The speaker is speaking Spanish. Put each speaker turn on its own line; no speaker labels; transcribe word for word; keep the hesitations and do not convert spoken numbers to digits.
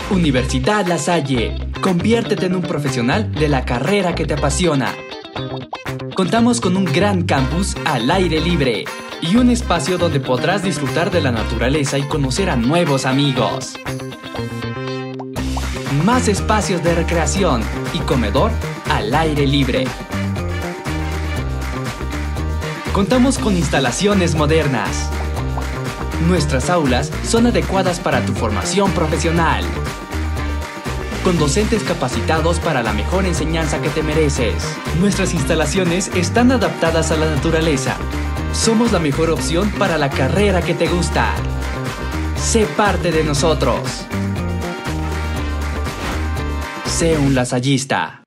Universidad La Salle. Conviértete en un profesional de la carrera que te apasiona. Contamos con un gran campus al aire libre y un espacio donde podrás disfrutar de la naturaleza y conocer a nuevos amigos. Más espacios de recreación y comedor al aire libre. Contamos con instalaciones modernas. Nuestras aulas son adecuadas para tu formación profesional, con docentes capacitados para la mejor enseñanza que te mereces. Nuestras instalaciones están adaptadas a la naturaleza. Somos la mejor opción para la carrera que te gusta. Sé parte de nosotros. Sé un lasallista.